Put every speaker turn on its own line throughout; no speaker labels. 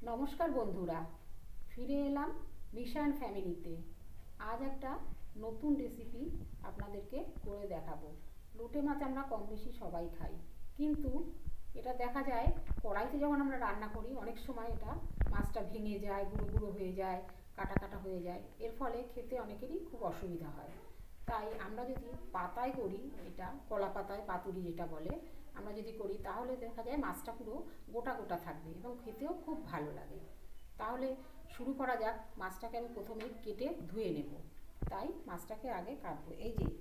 নমস্কার বন্ধুরা, ফিরে এলাম মিশন ফ্যামিলিতে। আজ একটা নতুন রেসিপি আপনাদেরকে করে দেখাবো। লোটে মাছ আমরা কম বেশি সবাই খাই, কিন্তু এটা দেখা যায় কড়াইতে যখন আমরা রান্না করি অনেক সময় এটা মাছটা ভেঙে যায়, গুঁড়ো গুঁড়ো হয়ে যায়, কাটা কাটা হয়ে যায়। এর ফলে খেতে অনেকেরই খুব অসুবিধা হয়। তাই আমরা যদি পাতায় করি, এটা কলা পাতায় পাতুরি যেটা বলে, আমরা যদি করি তাহলে দেখা যায় মাছটা পুরো গোটা গোটা থাকবে এবং খেতেও খুব ভালো লাগে। তাহলে শুরু করা যাক। মাছটাকে আমি প্রথমে কেটে ধুয়ে নেব। তাই মাছটাকে আগে কাটবো। এই যে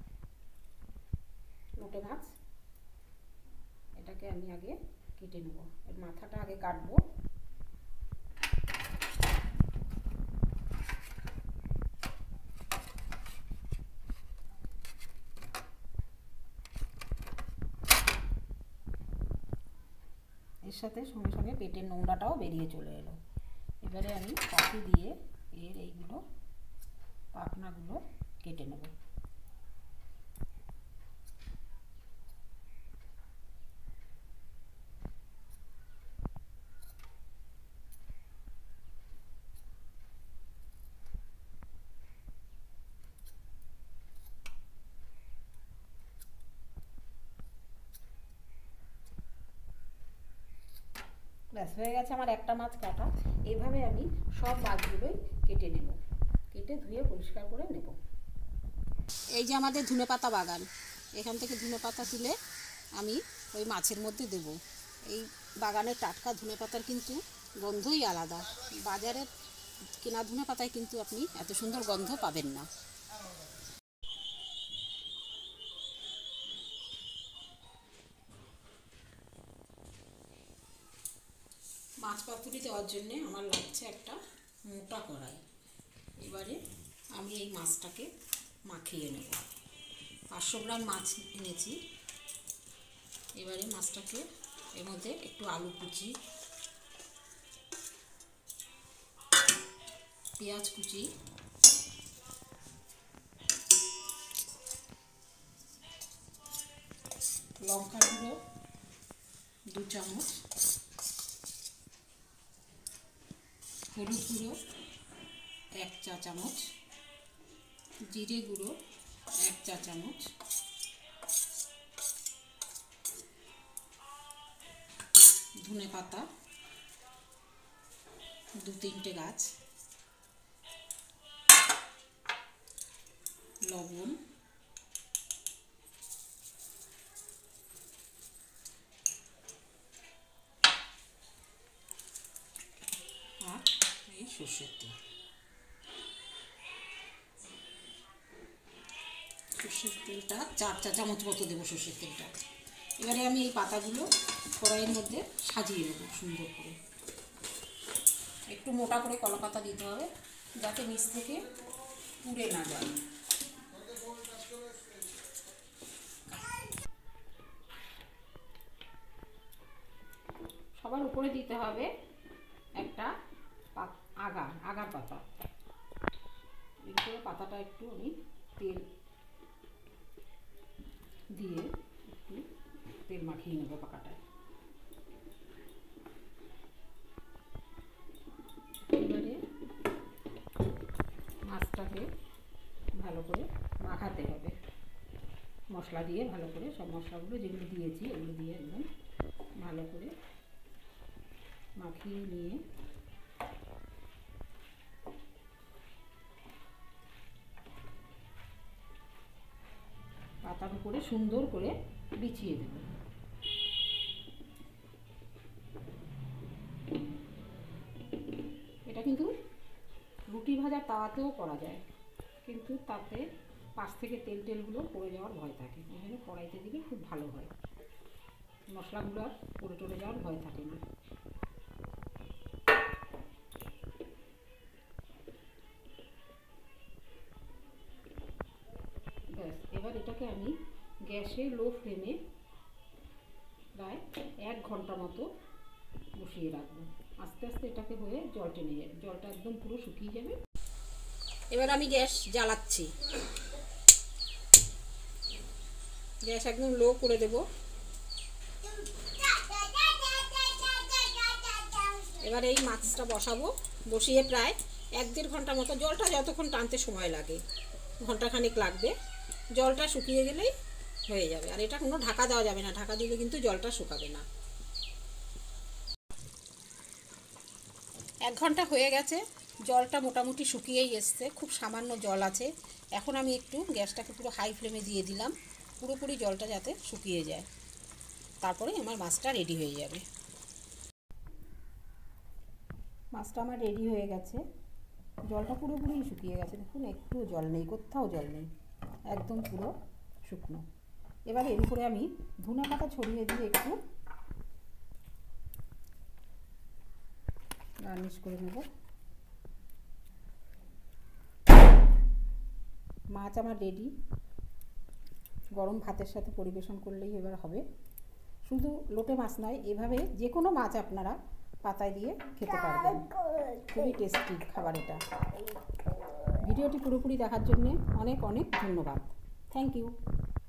লোটে মাছ, এটাকে আমি আগে কেটে নেব। এর মাথাটা আগে কাটবো। এর সাথে সঙ্গে সঙ্গে পেটের নোংরাটাও বেরিয়ে চলে এলো। এবারে আমি কাঠি দিয়ে এর এইগুলো পাখনাগুলো কেটে নেব। ব্যাস, হয়ে গেছে আমার একটা মাছ কাটা। এইভাবে আমি সব মাছগুলোই কেটে নেব, কেটে ধুয়ে পরিষ্কার করে নেব। এই যে আমাদের ধনেপাতা বাগান, এখান থেকে ধনেপাতা তুলে আমি ওই মাছের মধ্যে দেব। এই বাগানের টাটকা ধনেপাতার কিন্তু গন্ধই আলাদা। বাজারের কেনা ধনেপাতায় কিন্তু আপনি এত সুন্দর গন্ধ পাবেন না। মাছ পাতুরি দেওয়ার জন্যে আমার লাগছে একটা মোটা কড়াই। এবারে আমি এই মাছটাকে মাখিয়ে নেব। 500 গ্রাম মাছ এনেছি। এবারে মাছটাকে এর মধ্যে একটু আলু কুচি, পেঁয়াজ কুচি, লঙ্কা গুঁড়ো 2 চামচ, হলুদ গুঁড়ো 1 চা চামচ, জিরে গুঁড়ো 1 চা চামচ, ধনে পাতা 2-3টে গাছ, লবণ, আর এই সর্ষের তেল। সর্ষের তেলটা 4 চা চামচ মতো দেবো সর্ষের তেলটা। এবারে আমি এই পাতাগুলো কড়াইয়ের মধ্যে সাজিয়ে নেব সুন্দর করে। একটু মোটা করে কলা পাতা দিতে হবে যাতে নিচ থেকে পুড়ে না যায়। সবার উপরে দিতে হবে একটা আগার পাতা। এর উপরে পাতাটা একটু আমি তেল দিয়ে একটু তেল মাখিয়ে নেবো পাকাটায়। এবারে মাছটাকে ভালো করে মাখাতে হবে মশলা দিয়ে। ভালো করে সব মশলাগুলো যেগুলো দিয়েছি ওগুলো দিয়ে একদম ভালো করে মাখিয়ে নিয়ে পাতার উপরে সুন্দর করে বিছিয়ে দেব। এটা কিন্তু রুটি ভাজার তাওয়াতেও করা যায়, কিন্তু তাতে পাশ থেকে তেলগুলো পড়ে যাওয়ার ভয় থাকে। ওই জন্য কড়াইতে দিলে খুব ভালো হয়, মশলাগুলো আর পড়ে টড়ে যাওয়ার ভয় থাকে না। ব্যাস, এবার এটাকে আমি গ্যাসে লো ফ্লেমে প্রায় 1 ঘন্টা মতো বসিয়ে রাখবো। আস্তে আস্তে এটাকে হয়ে জল টেনে যাবে, জলটা একদম পুরো শুকিয়ে যাবে। এবার আমি গ্যাস জ্বালাচ্ছি, গ্যাস একদম লো করে দেব। এবার এই মাছটা বসাবো, বসিয়ে প্রায় 1-1.5 ঘন্টা মতো, জলটা যতক্ষণ টানতে সময় লাগে, ঘন্টাখানেক লাগবে। জলটা শুকিয়ে গেলেই হয়ে যাবে। আর এটা কোনো ঢাকা দেওয়া যাবে না, ঢাকা দিলে কিন্তু জলটা শুকাবে না। 1 ঘন্টা হয়ে গেছে, জলটা মোটামুটি শুকিয়েই এসছে, খুব সামান্য জল আছে। এখন আমি একটু গ্যাসটাকে পুরো হাই ফ্লেমে দিয়ে দিলাম, পুরোপুরি জলটা যাতে শুকিয়ে যায়, তারপরে আমার মাছটা রেডি হয়ে যাবে। মাছটা আমার রেডি হয়ে গেছে, জলটা পুরোপুরি শুকিয়ে গেছে, দেখুন একটু জল নেই, কোথাও জল নেই, একদম পুরো শুকনো। এবার এর উপরে আমি ধনে পাতা ছড়িয়ে দিয়ে একটু গার্নিশ করে নেব। মাছ আমার রেডি, গরম ভাতের সাথে পরিবেশন করলেই এবার হবে। শুধু লোটে মাছ নয়, এভাবে যে কোনো মাছ আপনারা পাতায় দিয়ে খেতে পারবেন, খুবই টেস্টি খাবার এটা। ভিডিওটি পুরোপুরি দেখার জন্য অনেক অনেক ধন্যবাদ। Thank you.